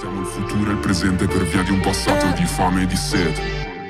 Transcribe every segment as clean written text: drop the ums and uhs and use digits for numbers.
Siamo il futuro e il presente per via di un passato di fame e di sete.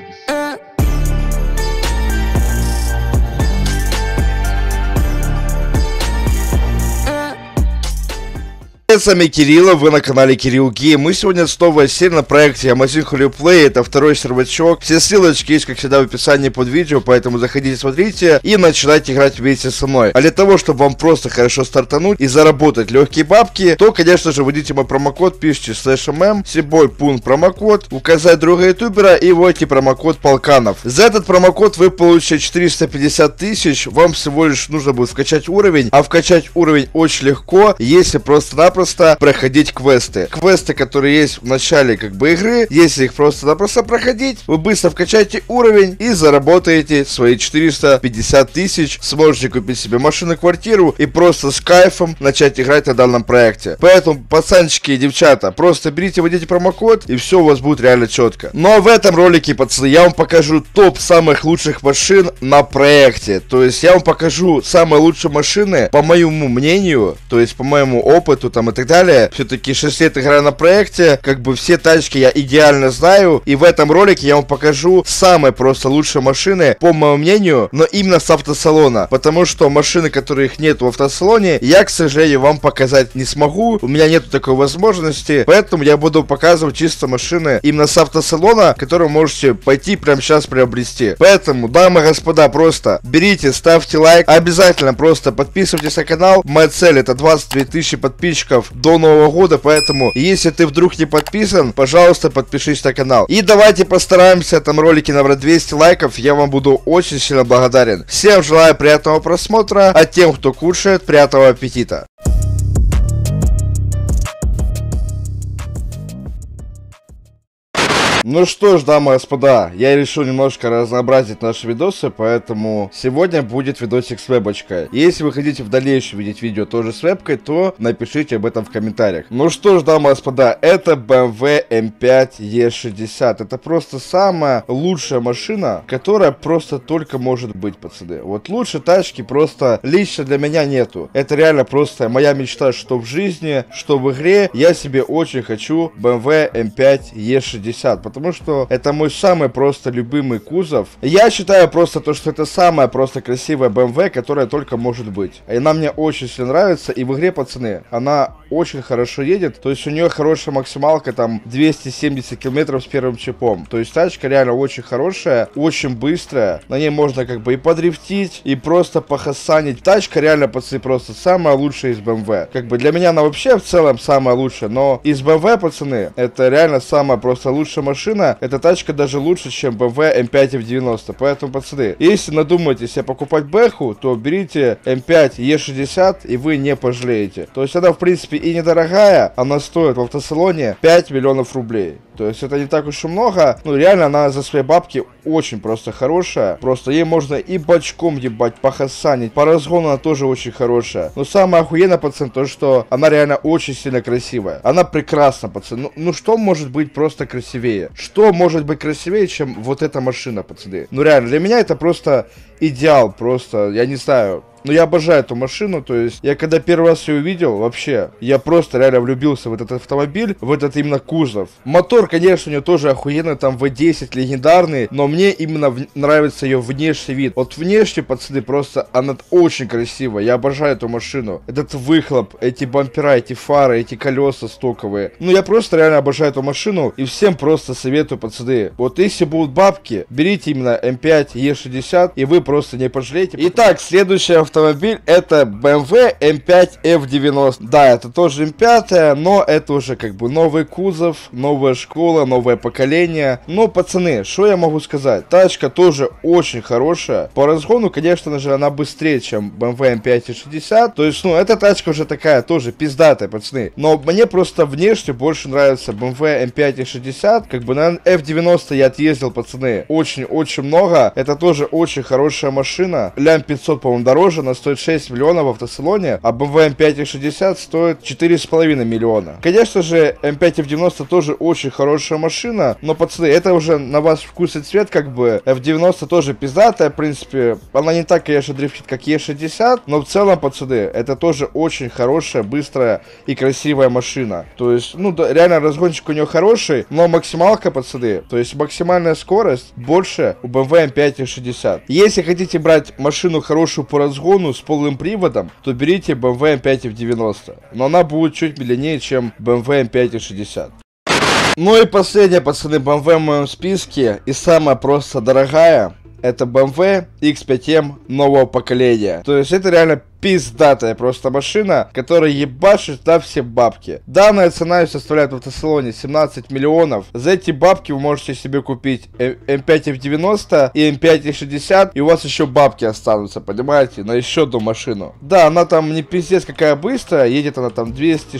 С вами Кирилл, вы на канале Кирилл Гейм. Мы сегодня снова сели на проекте Amazing Holy Play, это второй сервачок. Все ссылочки есть, как всегда, в описании под видео, поэтому заходите, смотрите и начинайте играть вместе со мной. А для того, чтобы вам просто хорошо стартануть и заработать легкие бабки, то, конечно же, вводите мой промокод, пишите /mm, сибой пункт промокод, указать друга ютубера и вводите промокод Полканов. За этот промокод вы получите 450 тысяч, вам всего лишь нужно будет вкачать уровень, а вкачать уровень очень легко, если просто-напросто проходить квесты. Квесты, которые есть в начале игры, если их просто-напросто проходить, вы быстро вкачаете уровень и заработаете свои 450 тысяч, сможете купить себе машину, квартиру и просто с кайфом начать играть на данном проекте. Поэтому, пацанчики и девчата, просто берите, вводите промокод и все у вас будет реально четко. Ну а в этом ролике, пацаны, я вам покажу топ самых лучших машин на проекте. То есть я вам покажу самые лучшие машины, по моему мнению, то есть по моему опыту там и так далее. Все-таки 6 лет играю на проекте, все тачки я идеально знаю, и в этом ролике я вам покажу самые просто лучшие машины, по моему мнению, но именно с автосалона, потому что машины, которых нет в автосалоне, я, к сожалению, вам показать не смогу, у меня нету такой возможности, поэтому я буду показывать чисто машины именно с автосалона, которые вы можете пойти прямо сейчас приобрести. Поэтому, дамы и господа, просто берите, ставьте лайк, обязательно просто подписывайтесь на канал, моя цель это 22 тысячи подписчиков до Нового года, поэтому если ты вдруг не подписан, пожалуйста, подпишись на канал. И давайте постараемся в этом ролике набрать 200 лайков, я вам буду очень сильно благодарен. Всем желаю приятного просмотра, а тем, кто кушает, приятного аппетита. Ну что ж, дамы и господа, я решил немножко разнообразить наши видосы, поэтому сегодня будет видосик с вебочкой. Если вы хотите в дальнейшем видеть видео тоже с вебкой, то напишите об этом в комментариях. Ну что ж, дамы и господа, это BMW M5 E60. Это просто самая лучшая машина, которая просто только может быть, пацаны. Вот лучше тачки просто лично для меня нету. Это реально просто моя мечта, что в жизни, что в игре. Я себе очень хочу BMW M5 E60, потому что это мой самый просто любимый кузов. Я считаю просто то, что это самая просто красивая BMW, которая только может быть. И она мне очень сильно нравится, и в игре, пацаны, она очень хорошо едет. То есть у нее хорошая максималка, там 270 километров с первым чипом. То есть тачка реально очень хорошая, очень быстрая. На ней можно и подрифтить, и просто похасанить. Тачка реально, пацаны, просто самая лучшая из BMW. Для меня она вообще в целом самая лучшая, но из BMW, пацаны, это реально самая просто лучшая машина. Эта тачка даже лучше, чем BMW M5 F90. Поэтому, пацаны, если надумаете себе покупать бэху, то берите M5 E60, и вы не пожалеете. То есть она, в принципе, и недорогая. Она стоит в автосалоне 5 миллионов рублей. То есть это не так уж и много. Ну, реально, она за свои бабки очень просто хорошая. Просто ей можно и бочком ебать, похасанить. По разгону она тоже очень хорошая. Но самое охуенное, пацан, то, что она реально очень сильно красивая. Она прекрасна, пацан. Ну что может быть просто красивее? Что может быть красивее, чем вот эта машина, пацаны? Ну реально, для меня это просто идеал. Просто, я не знаю. Но я обожаю эту машину, то есть я когда первый раз ее увидел, вообще, я просто реально влюбился в этот автомобиль, в этот именно кузов. Мотор, конечно, у нее тоже охуенный, там V10 легендарный, но мне именно нравится ее внешний вид. Вот внешне, пацаны, просто она очень красивая, я обожаю эту машину. Этот выхлоп, эти бампера, эти фары, эти колеса стоковые. Ну, я просто реально обожаю эту машину, и всем просто советую, пацаны. Вот если будут бабки, берите именно M5 E60, и вы просто не пожалеете. Итак, следующий автомобиль это BMW M5 F90. Да, это тоже M5, но это уже новый кузов, новая школа, новое поколение. Но, пацаны, что я могу сказать? Тачка тоже очень хорошая. По разгону, конечно же, она быстрее, чем BMW M5 E60. То есть, эта тачка уже такая, тоже пиздатая, пацаны. Но мне просто внешне больше нравится BMW M5 E60. На F90 я отъездил, пацаны, очень-очень много. Это тоже очень хорошая хорошая машина. Лям 500, по-моему, дороже, она стоит 6 миллионов в автосалоне, а BMW M5 F60 стоит 4,5 миллиона. Конечно же, M5 F90 тоже очень хорошая машина, но, пацаны, это уже на вас вкус и цвет, как бы. F90 тоже пиздатая, в принципе, она не так, конечно, дрифтит, как E60, но в целом, пацаны, это тоже очень хорошая, быстрая и красивая машина. То есть, ну, да, реально разгончик у нее хороший, но максималка, пацаны, то есть максимальная скорость больше у BMW M5 F60. Если хотите брать машину хорошую по разгону с полным приводом, то берите BMW M5 F90, но она будет чуть медленнее, чем BMW M5 F60. Ну и последняя, пацаны, BMW в моем списке, и самая просто дорогая, это BMW X5M нового поколения. То есть это реально пиздатая просто машина, которая ебашит на все бабки. Данная цена составляет в автосалоне 17 миллионов. За эти бабки вы можете себе купить M5 F90 и M5 F60, и у вас еще бабки останутся, понимаете, на еще одну машину. Да, она там не пиздец какая быстрая, едет она там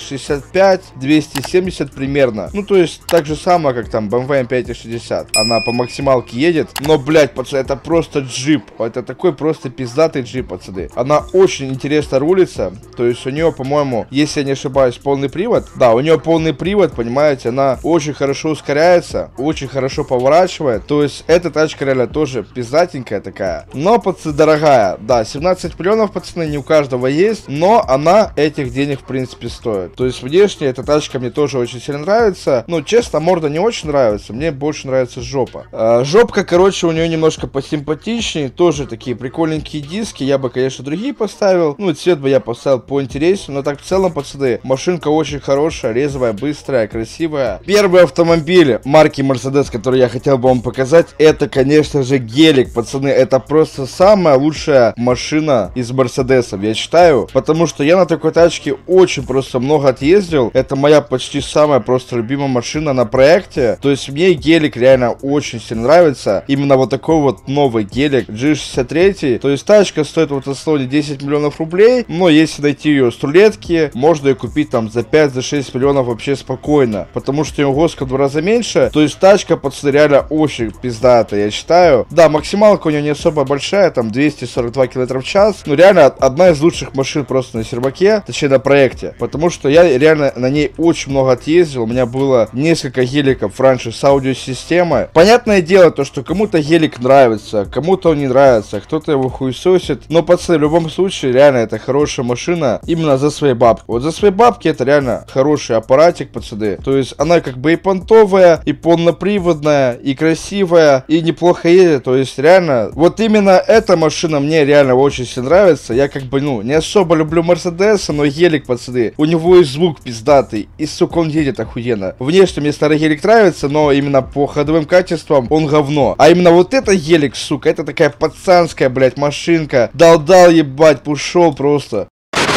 265-270 примерно. Ну, то есть, так же самое, как там BMW M5 F60. Она по максималке едет, но, блядь, пацаны, это просто джип. Это такой просто пиздатый джип, пацаны. Она очень интересно рулится, то есть у нее, по-моему, если я не ошибаюсь, полный привод. Да, у нее полный привод, понимаете, она очень хорошо ускоряется, очень хорошо поворачивает, то есть эта тачка реально тоже пиздатенькая такая, но, пацаны, дорогая. Да, 17 миллионов, пацаны, не у каждого есть, но она этих денег, в принципе, стоит. То есть внешне эта тачка мне тоже очень сильно нравится, ну, честно, морда не очень нравится, мне больше нравится жопа. Жопка, короче, у нее немножко посимпатичнее, тоже такие прикольненькие диски, я бы, конечно, другие поставил. Ну, цвет бы я поставил поинтереснее, но так в целом, пацаны, машинка очень хорошая, резвая, быстрая, красивая. Первый автомобиль марки Mercedes, который я хотел бы вам показать, это, конечно же, гелик, пацаны. Это просто самая лучшая машина из Мерседесов, я считаю, потому что я на такой тачке очень просто много отъездил. Это моя почти самая просто любимая машина на проекте. То есть мне гелик реально очень сильно нравится. Именно вот такой вот новый гелик G63. То есть тачка стоит в автосалоне 10 миллионов рублей, но если найти ее с рулетки, можно ее купить там за 5-6 миллионов вообще спокойно, потому что ее госка в 2 раза меньше. То есть тачка, пацаны, реально очень пиздатая, я считаю. Да, максималка у нее не особо большая, там 242 км в час, но реально одна из лучших машин просто на серваке, точнее на проекте, потому что я реально на ней очень много отъездил. У меня было несколько геликов раньше с аудиосистемой. Понятное дело, то, что кому-то гелик нравится, кому-то он не нравится, кто-то его хуесосит, но, пацаны, в любом случае, реально это хорошая машина именно за свои бабки. Вот за свои бабки это реально хороший аппаратик, пацаны. То есть она как бы и понтовая, и полноприводная, и красивая, и неплохо едет. То есть реально, вот именно эта машина мне реально очень сильно нравится. Я как бы, ну, не особо люблю Мерседеса, но гелик, пацаны, у него и звук пиздатый, и, сука, он едет охуенно. Внешне мне старый гелик нравится, но именно по ходовым качествам он говно. А именно вот это гелик, сука, это такая пацанская, блядь, машинка. Дал-дал, ебать, ушел просто.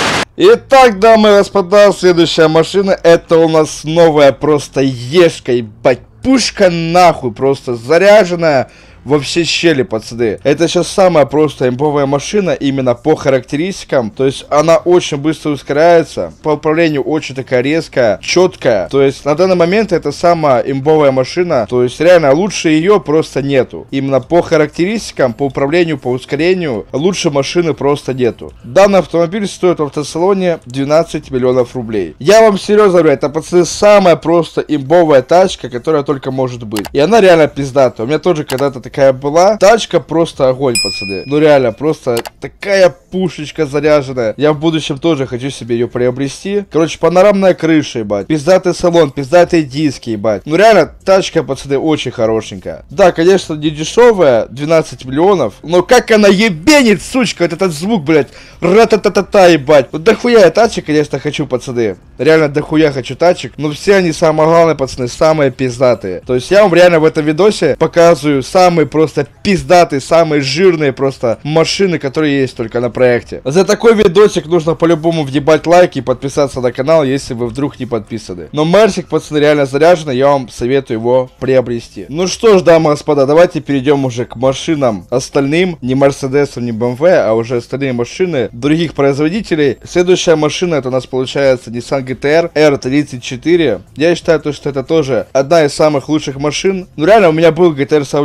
Итак, дамы и господа, следующая машина, это у нас новая просто ешка, ебать, пушка нахуй, просто заряженная во все щели, пацаны. Это сейчас самая просто имбовая машина именно по характеристикам. То есть она очень быстро ускоряется, по управлению очень такая резкая, четкая. То есть на данный момент это самая имбовая машина. То есть реально лучше ее просто нету. Именно по характеристикам, по управлению, по ускорению лучше машины просто нету. Данный автомобиль стоит в автосалоне 12 миллионов рублей. Я вам серьезно говорю, это, пацаны, самая просто имбовая тачка, которая только может быть. И она реально пиздатая. У меня тоже когда-то такая была. Тачка просто огонь, пацаны. Ну реально, просто такая пушечка заряженная. Я в будущем тоже хочу себе ее приобрести. Короче, панорамная крыша, ебать. Пиздатый салон, пиздатые диски, ебать. Ну реально, тачка, пацаны, очень хорошенькая. Да, конечно, не дешевая, 12 миллионов. Но как она ебенит, сучка, вот этот звук, блядь. Ра-та-та-та-та, ебать. Вот дохуя я тачек, конечно, хочу, пацаны. Реально дохуя хочу тачек. Но все они, самое главное, пацаны, самые пиздатые. То есть я вам реально в этом видосе показываю самые просто пиздатые, самые жирные просто машины, которые есть только на проекте. За такой видосик нужно по-любому въебать лайк и подписаться на канал, если вы вдруг не подписаны. Но Мерсик, пацаны, реально заряженный, я вам советую его приобрести. Ну что ж, дамы и господа, давайте перейдем уже к машинам остальным. Не Мерседесам, не BMW, а уже остальные машины других производителей. Следующая машина, это у нас получается Nissan GT-R R34. Я считаю, что это тоже одна из самых лучших машин. Ну реально, у меня был GT-R с аудиосистемой.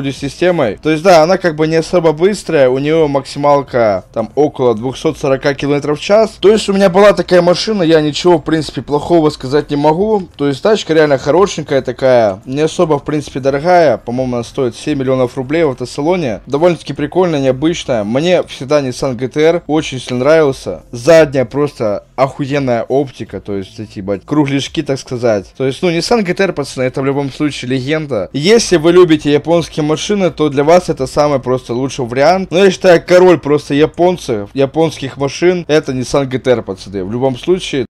системой. То есть, да, она как бы не особо быстрая, у нее максималка там около 240 км в час. То есть, у меня была такая машина, я ничего, в принципе, плохого сказать не могу. То есть, тачка реально хорошенькая такая, не особо, в принципе, дорогая. По-моему, она стоит 7 миллионов рублей в автосалоне. Довольно-таки прикольная, необычная. Мне всегда Nissan GT-R очень сильно нравился. Задняя просто охуенная оптика, то есть эти, ебать, кругляшки, так сказать. То есть, ну, Nissan GT-R, пацаны, это в любом случае легенда. Если вы любите японские машины, то для вас это самый просто лучший вариант. Но я считаю, король просто японских машин, это Nissan GT-R, пацаны. В любом случае.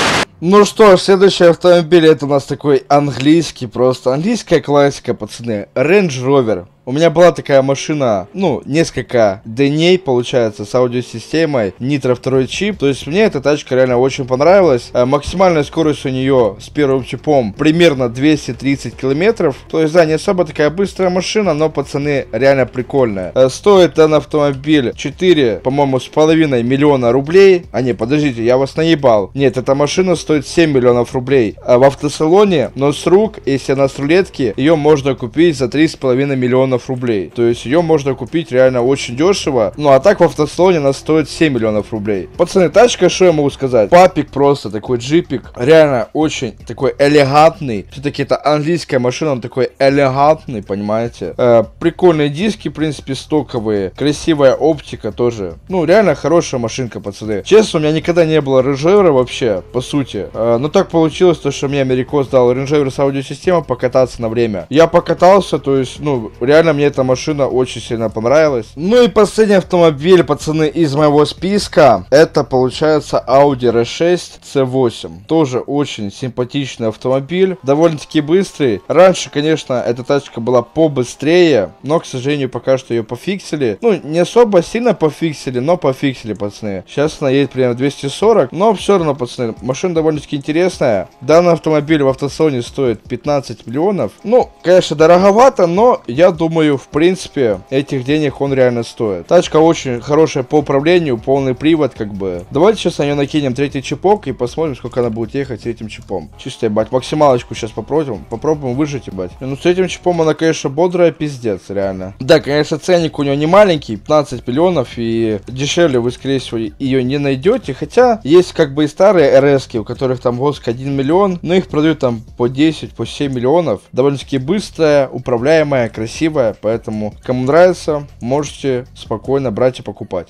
Ну что ж, следующий автомобиль, это у нас такой английский, просто английская классика, пацаны. Range Rover. У меня была такая машина, ну, несколько дней, получается, с аудиосистемой Nitro 2 чип. То есть мне эта тачка реально очень понравилась. Максимальная скорость у нее с первым чипом примерно 230 километров. То есть, да, не особо такая быстрая машина, но, пацаны, реально прикольная. Стоит данный автомобиль 4, по-моему, с половиной миллиона рублей. А не, подождите, я вас наебал. Нет, эта машина стоит 7 миллионов рублей. В автосалоне, но с рук, если она с рулетки, ее можно купить за 3,5 миллиона рублей. То есть ее можно купить реально очень дешево. Ну а так в автосалоне она стоит 7 миллионов рублей. Пацаны, тачка, что я могу сказать? Папик просто, такой джипик. Реально очень такой элегантный. Все-таки это английская машина, он такой элегантный, понимаете? Прикольные диски, в принципе, стоковые. Красивая оптика тоже. Ну, реально хорошая машинка, пацаны. Честно, у меня никогда не было Range Rover вообще, по сути. Но так получилось, то, что мне Америкос дал Range Rover с аудиосистемой покататься на время. Я покатался, то есть, ну, реально мне эта машина очень сильно понравилась. Ну и последний автомобиль, пацаны, из моего списка, это получается Audi R6 C8. Тоже очень симпатичный автомобиль, довольно-таки быстрый. Раньше, конечно, эта тачка была побыстрее, но, к сожалению, пока что ее пофиксили. Ну, не особо сильно пофиксили, но пофиксили, пацаны. Сейчас она едет примерно 240, но все равно, пацаны, машина довольно-таки интересная. Данный автомобиль в автосалоне стоит 15 миллионов. Ну, конечно, дороговато, но я думаю, в принципе, этих денег он реально стоит. Тачка очень хорошая по управлению, полный привод, как бы. Давайте сейчас на нее накинем третий чипок и посмотрим, сколько она будет ехать с этим чипом. Чисто, ебать, максималочку сейчас попробуем выжить, ебать. Ну, с этим чипом она, конечно, бодрая, пиздец, реально. Да, конечно, ценник у нее не маленький, 15 миллионов, и дешевле вы, скорее всего, ее не найдете. Хотя, есть как бы и старые РС-ки, у которых там госк 1 миллион, но их продают там по 10, по 7 миллионов. Довольно-таки быстрая, управляемая, красивая. Поэтому, кому нравится, можете спокойно брать и покупать.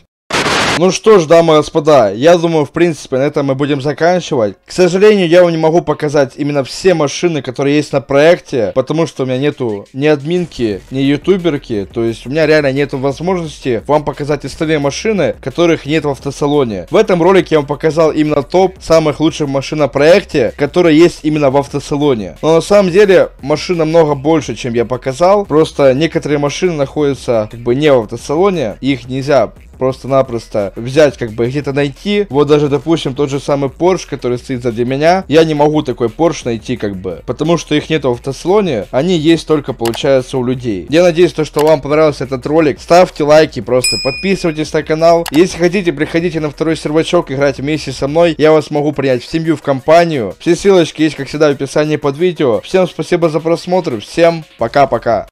Ну что ж, дамы и господа, я думаю, в принципе, на этом мы будем заканчивать. К сожалению, я вам не могу показать именно все машины, которые есть на проекте, потому что у меня нету ни админки, ни ютуберки, то есть у меня реально нету возможности вам показать остальные машины, которых нет в автосалоне. В этом ролике я вам показал именно топ самых лучших машин на проекте, которые есть именно в автосалоне. Но на самом деле, машин намного больше, чем я показал, просто некоторые машины находятся как бы не в автосалоне, их нельзя просто-напросто взять, как бы где-то найти. Вот даже, допустим, тот же самый Porsche, который стоит сзади меня, я не могу такой Porsche найти, как бы, потому что их нет в автосалоне, они есть только, получается, у людей. Я надеюсь, что вам понравился этот ролик. Ставьте лайки, просто подписывайтесь на канал. Если хотите, приходите на второй сервачок, играть вместе со мной. Я вас могу принять в семью, в компанию. Все ссылочки есть, как всегда, в описании под видео. Всем спасибо за просмотр, всем пока-пока.